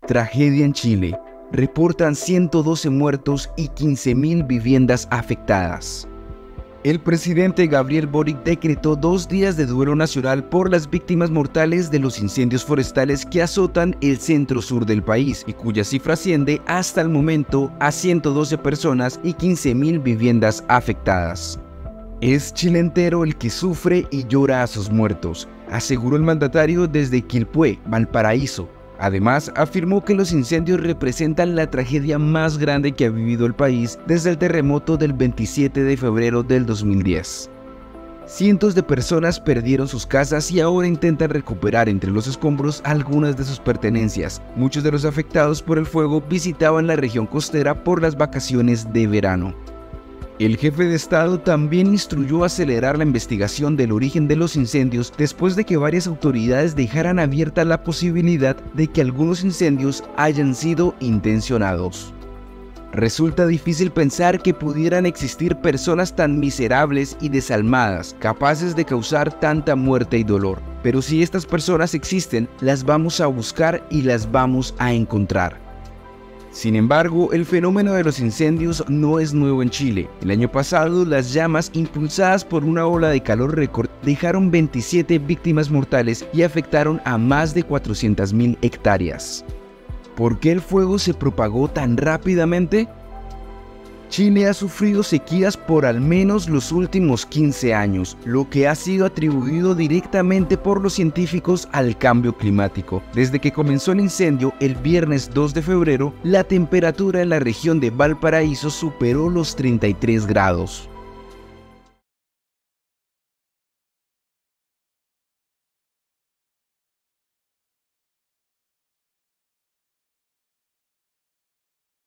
Tragedia en Chile. Reportan 112 muertos y 15.000 viviendas afectadas. El presidente Gabriel Boric decretó 2 días de duelo nacional por las víctimas mortales de los incendios forestales que azotan el centro-sur del país y cuya cifra asciende hasta el momento a 112 personas y 15.000 viviendas afectadas. Es Chile entero el que sufre y llora a sus muertos, aseguró el mandatario desde Quilpué, Valparaíso. Además, afirmó que los incendios representan la tragedia más grande que ha vivido el país desde el terremoto del 27 de febrero del 2010. Cientos de personas perdieron sus casas y ahora intentan recuperar entre los escombros algunas de sus pertenencias. Muchos de los afectados por el fuego visitaban la región costera por las vacaciones de verano. El jefe de Estado también instruyó acelerar la investigación del origen de los incendios después de que varias autoridades dejaran abierta la posibilidad de que algunos incendios hayan sido intencionados. Resulta difícil pensar que pudieran existir personas tan miserables y desalmadas, capaces de causar tanta muerte y dolor. Pero si estas personas existen, las vamos a buscar y las vamos a encontrar. Sin embargo, el fenómeno de los incendios no es nuevo en Chile. El año pasado, las llamas, impulsadas por una ola de calor récord, dejaron 27 víctimas mortales y afectaron a más de 400.000 hectáreas. ¿Por qué el fuego se propagó tan rápidamente? Chile ha sufrido sequías por al menos los últimos 15 años, lo que ha sido atribuido directamente por los científicos al cambio climático. Desde que comenzó el incendio el viernes 2 de febrero, la temperatura en la región de Valparaíso superó los 33 grados.